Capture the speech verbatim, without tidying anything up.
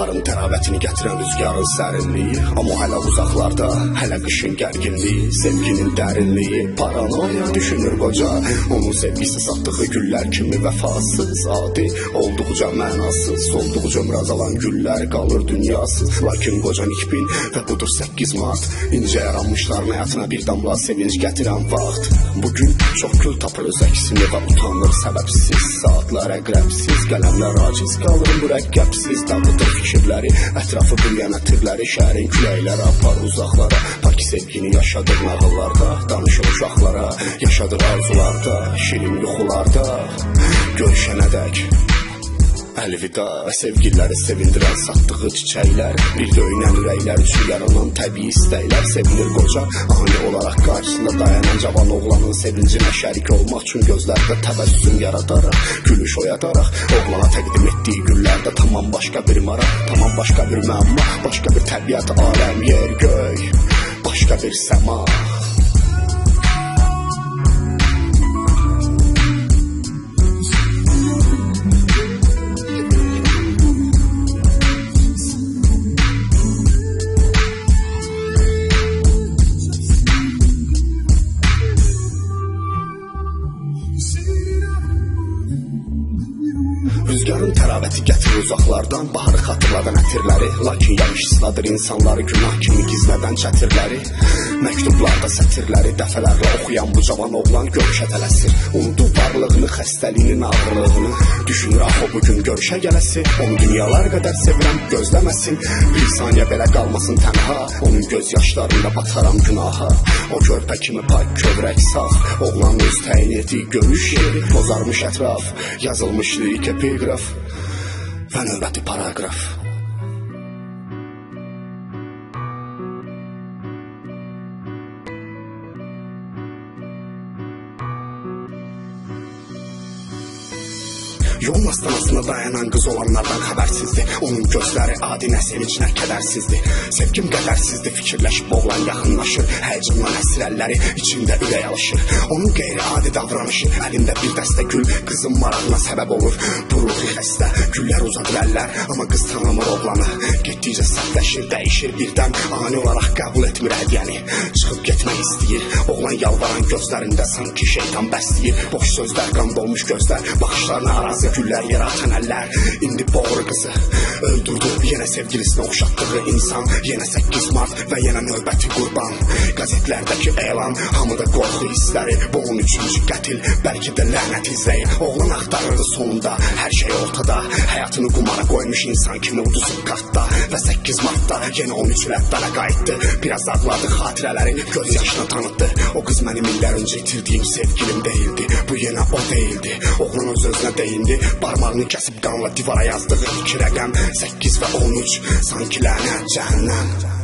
Baharın təravətini gətirən rüzgarın sərinliyi, amma hələ uzaqlarda, hələ qışın gərginliyi, sevginin dərinliyi, paranoya düşünür qoca. Onun sevgisi satdığı güllər kimi vəfasız, adi olduqca mənasız, olduqca ömür azalan güllər qalır dünyasız. Lakin qoca nikbin və budur səkkiz mart, incə yaranmışların həyatına bir damla sevinç gətirən vaxt. Bugün çox kül tapır öz əksini və utanır səbəbsiz, saatlar əqrəbsiz, qələmlər aciz qalır mürəkkəbsiz, dağıdır fikirləri, ətrafı bürüyən ətirləri, şəhərin küləkləri apar uzaqlara. Paki sevgini yaşadır nağıllarda, danışır uşaqlara, yaşadır arzularda, şirin yuxularda, görüşənədək əlvida. Sevgililəri sevindirən satdığı çiçəklər, bir döyünən ürəklər üçün yaranan təbii istəklər. Sevilir qoca ani olaraq qarşısında dayanan cavan oğlanın sevincinə şərik olmaq üçün gözlərdə təbəssüm yaradaraq, gülüş oyadaraq oğlana təqdim etdiyi güllərdə tamam başqa bir maraq, tamam başqa bir məmma, başqa bir təbiət, aləm, yer, göy, başqa bir səma. Rüzgarın təravəti gətirir uzaqlardan, baharı xatırladan ətirləri, lakin yağış ısladır insanları, günah kimi gizlədən çətirləri. Məktublarda sətirləri dəfələrlə oxuyan bu cavan oğlan görüşə tələsir. Unudur varlığını, xəstəliyinin ağırlığını, düşünür ah o bugün görüşə gələsi. Onu dünyalar qədər sevirəm, gözləməsin, bir saniyə belə qalmasın tənha. Onun göz yaşlarında bataram günaha, o körpə kimi pak, kövrək, saf. Oğlan öz təyin etdiyi görüş yeri, bozarmış ətraf, yazılmış lirik epiqraf və növbəti paraqraf. Yolun astanasına dayanan qız olanlardan xəbərsizdir. Onun gözləri adi nə sevinç, nə kədərsizdir. Sevgim qədərsizdir, fikirləşib oğlan yaxınlaşır. Həyəcanla əsir əlləri içində ürək alışır. Onun qeyri-adi davranışı, əlində bir dəstə gül qızın marağına səbəb olur. Bu ruhi xəstə, güllər uzadır əllər, amma qız tanımır oğlanı. Getdikcə sərtləşir, dəyişir birdən, ani olaraq qəbul etmir hədiyyəni. Çıxıb getmək istəyir, oğlan yalvaran gözlərində sanki şeytan bəsləyir. Boş sözlər, qan dolmuş gözlər, baxışlarına arazı, güllər yerə atan əllər. İndi boğur qızı, öldürdü yenə sevgilisini oxşatdığı insan. Yenə səkkiz mart və yenə növbəti qurban. Qazetlərdəki elan, hamıda qorxu hissləri. Bu on üçüncü qətil, bəlkə də lənət izləyir. Oğlan axtarırdı sonunda, hər şey ortada. Həyatını qumara qoymuş insan kimi uduzub kartda. Və səkkiz martda yenə on üç rəddara qayıtdı. Biraz ağladı xatirələri, göz yaşına tanıtdı. O qız mənim illər öncə itirdiyim sevgilim deyildi. Bu yenə o deyildi. Oğlan öz özünə deyindi, barmağını kəsib qanla divara yazdığı iki rəqəm, səkkiz və on üç, sanki lənət, cəhənnəm.